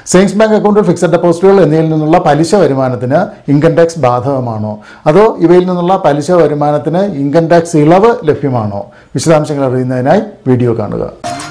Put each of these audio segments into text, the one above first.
Savings bank അക്കൗണ്ടുകൾ, fixed ഡെപ്പോസിറ്റുകൾ എന്നിവയിൽ നിന്നുള്ള പലിശ വരുമാനത്തിന് ഇൻകം ടാക്സ് ബാധകമാണോ, അതോ ഇവയിൽ നിന്നുള്ള പലിശ വരുമാനത്തിന് ഇൻകം ടാക്സ് ഇളവ് ലഭ്യമാണോ? വിശദാംശങ്ങൾ അറിയുന്നതിനായി വീഡിയോ കാണുക.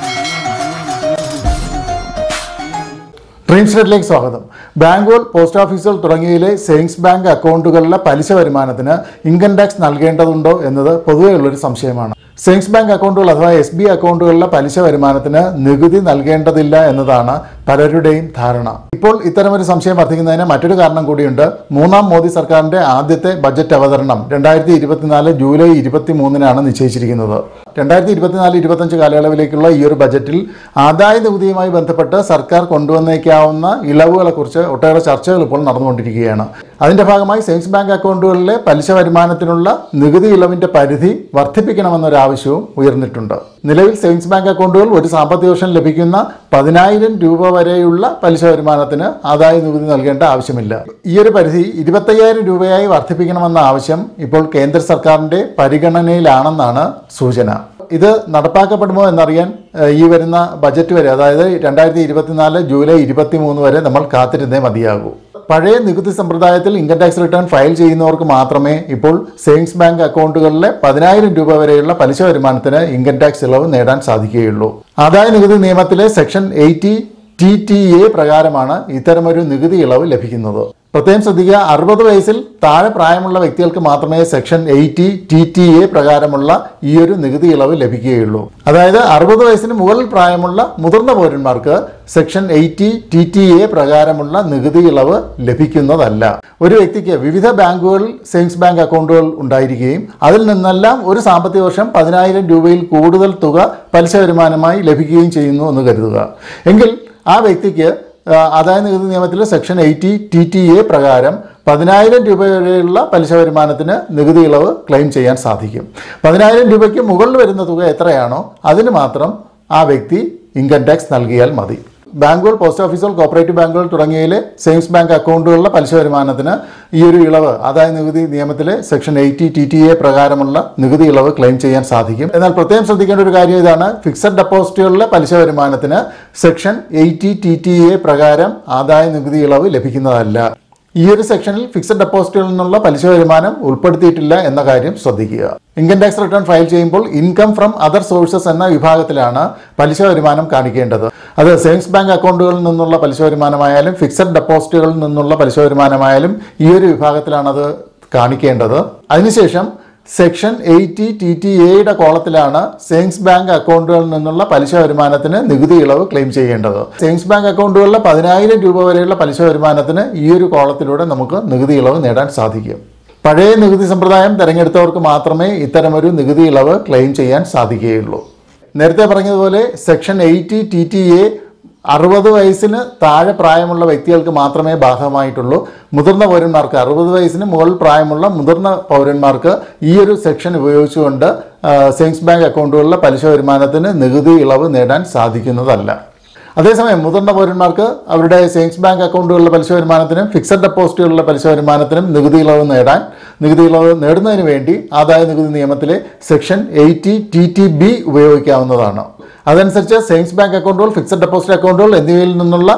ഡ്രീം സ്റ്റേറ്റിലേക്ക് സ്വാഗതം. ബാങ്കുകൾ, പോസ്റ്റ് ഓഫീസുകൾ തുടങ്ങിയവയിലെ സേവിങ്സ് ബാങ്ക് അക്കൗണ്ടുകളിലെ പലിശ വരുമാനത്തിന് ഇൻകം ടാക്സ് നൽകേണ്ടതുണ്ടോ എന്നത് പൊതുവെയുള്ളൊരു സംശയമാണ്. സേവിങ്സ് ബാങ്ക് അക്കൗണ്ടുകൾ അഥവാ SB അക്കൗണ്ടുകളിലെ പലിശ വരുമാനത്തിന് നികുതി നൽകേണ്ടതില്ല എന്നതാണ് പലരുടെയും ധാരണ. ഇപ്പോൾ ഇത്തരമൊരു സംശയം വർദ്ധിക്കുന്നതിന് മറ്റൊരു കാരണം കൂടിയുണ്ട്. മൂന്നാം മോദി സർക്കാരിന്റെ ആദ്യത്തെ ബജറ്റ് അവതരണം 2024 ജൂലൈ 23 നിശ്ചയിച്ചിരിക്കുന്നത്. 2024-25 കാലയളവിലേക്കുള്ള ഈ ഒരു ബജറ്റിൽ ആദായ നികുതിയുമായി ബന്ധപ്പെട്ട് സർക്കാർ കൊണ്ടുവന്നേക്കാവുന്ന ഇളവുകളെക്കുറിച്ച് ഒട്ടേറെ ചർച്ചകൾ ഇപ്പോൾ നടന്നുകൊണ്ടിരിക്കുകയാണ്. അതിന്റെ ഭാഗമായി സേവിങ്സ് ബാങ്ക് അക്കൗണ്ടുകളിലെ പലിശ വരുമാനത്തിനുള്ള നികുതി ഇളവിന്റെ പരിധി വർദ്ധിപ്പിക്കണമെന്നൊരാവശ്യവും ഉയർന്നിട്ടുണ്ട്. നിലവിൽ സേവിങ്സ് ബാങ്ക് അക്കൗണ്ടുകൾ ഒരു സാമ്പത്തിക വർഷം ലഭിക്കുന്ന 10,000 രൂപ വരെയുള്ള പലിശ വരുമാനത്തിന് ആദായ നികുതി നൽകേണ്ട ആവശ്യമില്ല. ഈ ഒരു പരിധി 25,000 രൂപയായി വർദ്ധിപ്പിക്കണമെന്ന ആവശ്യം ഇപ്പോൾ കേന്ദ്ര സർക്കാരിന്റെ പരിഗണനയിലാണെന്നാണ് സൂചന. ഇത് നടപ്പാക്കപ്പെടുമോ എന്നറിയാൻ ഈ വരുന്ന ബജറ്റ് വരെ, അതായത് 2024 ജൂലൈ 23 വരെ നമ്മൾ കാത്തിരുന്നേ മതിയാകൂ. പഴയ നികുതി സമ്പ്രദായത്തിൽ ഇൻകം ടാക്സ് റിട്ടേൺ ഫയൽ ചെയ്യുന്നവർക്ക് മാത്രമേ ഇപ്പോൾ സേവിങ്സ് ബാങ്ക് അക്കൗണ്ടുകളിലെ 10,000 രൂപ വരെയുള്ള പലിശ വരുമാനത്തിന് ഇൻകം ടാക്സ് ഇളവ് നേടാൻ സാധിക്കുകയുള്ളൂ. ആദായ നികുതി നിയമത്തിലെ സെക്ഷൻ 80 TTA പ്രകാരമാണ് ഇത്തരമൊരു നികുതി ഇളവ് ലഭിക്കുന്നത്. പ്രത്യേകം ശ്രദ്ധിക്കുക, 60 വയസ്സിൽ താഴെ പ്രായമുള്ള വ്യക്തികൾക്ക് മാത്രമേ സെക്ഷൻ 80 TTA പ്രകാരമുള്ള ഈ ഒരു നികുതി ഇളവ് ലഭിക്കുകയുള്ളൂ. അതായത് 60 വയസ്സിന് മുകളിൽ പ്രായമുള്ള മുതിർന്ന പൗരന്മാർക്ക് സെക്ഷൻ 80 TTA പ്രകാരമുള്ള നികുതി ഇളവ് ലഭിക്കുന്നതല്ല. ഒരു വ്യക്തിക്ക് വിവിധ ബാങ്കുകളിൽ സേവിങ്സ് ബാങ്ക് അക്കൗണ്ടുകൾ ഉണ്ടായിരിക്കുകയും അതിൽ നിന്നെല്ലാം ഒരു സാമ്പത്തിക വർഷം 10,000 രൂപയിൽ കൂടുതൽ തുക പലിശ വരുമാനമായി ലഭിക്കുകയും ചെയ്യുന്നു എന്ന് കരുതുക. എങ്കിൽ ആ വ്യക്തിക്ക് ആദായ നികുതി നിയമത്തിലെ സെക്ഷൻ 80 TTA പ്രകാരം 10,000 രൂപ വരെയുള്ള പലിശ വരുമാനത്തിന് നികുതി ഇളവ് ക്ലെയിം ചെയ്യാൻ സാധിക്കും. 10,000 രൂപയ്ക്ക് മുകളിൽ വരുന്ന തുക എത്രയാണോ അതിന് മാത്രം ആ വ്യക്തി ഇൻകം ടാക്സ് നൽകിയാൽ മതി. ബാങ്കുകൾ, പോസ്റ്റ് ഓഫീസുകൾ, കോപ്പറേറ്റീവ് ബാങ്കുകൾ തുടങ്ങിയവയിലെ സേവിങ്സ് ബാങ്ക് അക്കൗണ്ടുകളിലെ പലിശ വരുമാനത്തിന് ഈ ഒരു ഇളവ് ആദായ നികുതി നിയമത്തിലെ സെക്ഷൻ 80 TTA പ്രകാരമുള്ള നികുതി ഇളവ് ക്ലെയിം ചെയ്യാൻ സാധിക്കും. എന്നാൽ പ്രത്യേകം ശ്രദ്ധിക്കേണ്ട ഒരു കാര്യം ഇതാണ്: ഫിക്സഡ് ഡെപ്പോസിറ്റുകളിലെ പലിശ വരുമാനത്തിന് സെക്ഷൻ 80 TTA പ്രകാരം ആദായ നികുതി ഇളവ് ലഭിക്കുന്നതല്ല. ഈ ഒരു സെക്ഷനിൽ ഫിക്സഡ് ഡെപ്പോസിറ്റുകളിൽ നിന്നുള്ള പലിശ വരുമാനം ഉൾപ്പെടുത്തിയിട്ടില്ല എന്ന കാര്യം ശ്രദ്ധിക്കുക. ഇൻകം ടാക്സ് റിട്ടേൺ ഫയൽ ചെയ്യുമ്പോൾ ഇൻകം ഫ്രം അതർ സോഴ്സസ് എന്ന വിഭാഗത്തിലാണ് പലിശ വരുമാനം കാണിക്കേണ്ടത്. അത് സേവിങ്സ് ബാങ്ക് അക്കൗണ്ടുകളിൽ നിന്നുള്ള പലിശ വരുമാനമായാലും ഫിക്സഡ് ഡെപ്പോസിറ്റുകളിൽ നിന്നുള്ള പലിശ വരുമാനമായാലും ഈ ഒരു വിഭാഗത്തിലാണ് അത് കാണിക്കേണ്ടത്. അതിനുശേഷം സെക്ഷൻ 80 TTA കോളത്തിലാണ് സേവിങ്സ് ബാങ്ക് അക്കൗണ്ടുകളിൽ നിന്നുള്ള പലിശ വരുമാനത്തിന് നികുതി ഇളവ് ക്ലെയിം ചെയ്യേണ്ടത്. സേവിങ്സ് ബാങ്ക് അക്കൗണ്ടുകളിലെ 10,000 രൂപ വരെയുള്ള പലിശ വരുമാനത്തിന് ഈ ഒരു കോളത്തിലൂടെ നമുക്ക് നികുതി ഇളവ് നേടാൻ സാധിക്കും. പഴയ നികുതി സമ്പ്രദായം തിരഞ്ഞെടുത്തവർക്ക് മാത്രമേ ഇത്തരമൊരു നികുതി ഇളവ് ക്ലെയിം ചെയ്യാൻ സാധിക്കുകയുള്ളൂ. നേരത്തെ പറഞ്ഞതുപോലെ സെക്ഷൻ 80 TTA 60 വയസ്സിന് താഴെ പ്രായമുള്ള വ്യക്തികൾക്ക് മാത്രമേ ബാധകമായിട്ടുള്ളൂ. മുതിർന്ന പൗരന്മാർക്ക്, 60 വയസ്സിന് മുകളിൽ പ്രായമുള്ള മുതിർന്ന പൗരന്മാർക്ക് ഈ ഒരു സെക്ഷൻ ഉപയോഗിച്ചുകൊണ്ട് സേവിങ്സ് ബാങ്ക് അക്കൗണ്ടുകളിലെ പലിശ വരുമാനത്തിന് നികുതി ഇളവ് നേടാൻ സാധിക്കുന്നതല്ല. അതേസമയം മുതിർന്ന പൗരന്മാർക്ക് അവരുടെ സേവിങ്സ് ബാങ്ക് അക്കൗണ്ടുകളിലെ പലിശ വരുമാനത്തിനും ഫിക്സഡ് ഡെപ്പോസിറ്റുകളിലെ പലിശ വരുമാനത്തിനും നികുതി ഇളവ് നേടുന്നതിന് വേണ്ടി ആദായ നികുതി നിയമത്തിലെ സെക്ഷൻ 80 TTB ഉപയോഗിക്കാവുന്നതാണ്. അതനുസരിച്ച് സേവിങ്സ് ബാങ്ക് അക്കൗണ്ടുകൾ, ഫിക്സഡ് ഡെപ്പോസിറ്റ് അക്കൗണ്ടുകൾ എന്നിവയിൽ നിന്നുള്ള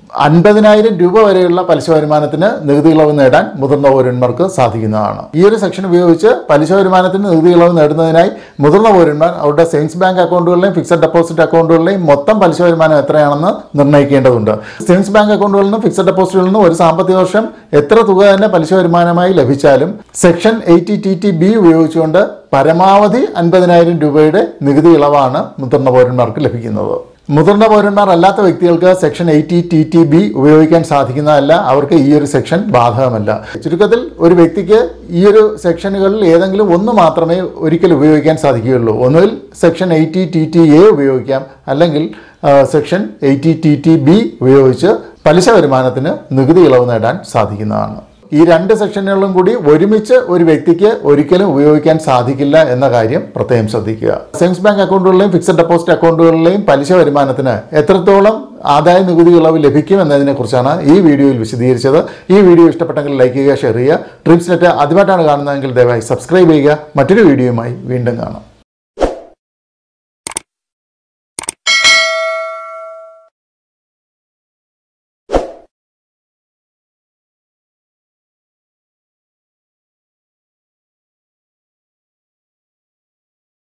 50,000 രൂപ വരെയുള്ള പലിശ വരുമാനത്തിന് നികുതി ഇളവ് നേടാൻ മുതിർന്ന പൗരന്മാർക്ക് സാധിക്കുന്നതാണ്. ഈ ഒരു സെക്ഷൻ ഉപയോഗിച്ച് പലിശ വരുമാനത്തിന് നികുതി ഇളവ് നേടുന്നതിനായി മുതിർന്ന പൗരന്മാർ അവരുടെ സേവിങ്സ് ബാങ്ക് അക്കൗണ്ടുകളിലെയും ഫിക്സഡ് ഡെപ്പോസിറ്റ് അക്കൗണ്ടുകളിലെയും മൊത്തം പലിശ വരുമാനം എത്രയാണെന്ന് നിർണ്ണയിക്കേണ്ടതുണ്ട്. സേവിങ്സ് ബാങ്ക് അക്കൗണ്ടുകളിൽ നിന്നും ഫിക്സഡ് ഡെപ്പോസിറ്റുകളിൽ നിന്നും ഒരു സാമ്പത്തിക വർഷം എത്ര തുക തന്നെ പലിശ വരുമാനമായി ലഭിച്ചാലും സെക്ഷൻ 80 TTB ഉപയോഗിച്ചുകൊണ്ട് പരമാവധി 50,000 രൂപയുടെ നികുതി ഇളവാണ് മുതിർന്ന പൗരന്മാർക്ക് ലഭിക്കുന്നത്. മുതിർന്ന പൗരന്മാർ അല്ലാത്ത വ്യക്തികൾക്ക് സെക്ഷൻ 80 TTB ഉപയോഗിക്കാൻ സാധിക്കുന്നതല്ല. അവർക്ക് ഈ ഒരു സെക്ഷൻ ബാധകമല്ല. ചുരുക്കത്തിൽ ഒരു വ്യക്തിക്ക് ഈ ഒരു സെക്ഷനുകളിൽ ഏതെങ്കിലും ഒന്ന് മാത്രമേ ഒരിക്കൽ ഉപയോഗിക്കാൻ സാധിക്കുകയുള്ളൂ. ഒന്നുകിൽ സെക്ഷൻ 80 TTA ഉപയോഗിക്കാം, അല്ലെങ്കിൽ സെക്ഷൻ 80 TTB ഉപയോഗിച്ച് പലിശ വരുമാനത്തിന് നികുതി ഇളവ് നേടാൻ സാധിക്കുന്നതാണ്. ഈ രണ്ട് സെക്ഷനുകളും കൂടി ഒരുമിച്ച് ഒരു വ്യക്തിക്ക് ഒരിക്കലും ഉപയോഗിക്കാൻ സാധിക്കില്ല എന്ന കാര്യം പ്രത്യേകം ശ്രദ്ധിക്കുക. സേവിങ്സ് ബാങ്ക് അക്കൗണ്ടുകളിലെയും ഫിക്സഡ് ഡെപ്പോസിറ്റ് അക്കൗണ്ടുകളിലെയും പലിശ വരുമാനത്തിന് എത്രത്തോളം ആദായ നികുതി ഇളവ് ലഭിക്കും എന്നതിനെക്കുറിച്ചാണ് ഈ വീഡിയോയിൽ വിശദീകരിച്ചത്. ഈ വീഡിയോ ഇഷ്ടപ്പെട്ടെങ്കിൽ ലൈക്ക് ചെയ്യുക, ഷെയർ ചെയ്യുക. ഡ്രീംസ് നെറ്റ് ആദ്യമായിട്ടാണ് കാണുന്നതെങ്കിൽ ദയവായി സബ്സ്ക്രൈബ് ചെയ്യുക. മറ്റൊരു വീഡിയോയുമായി വീണ്ടും കാണാം.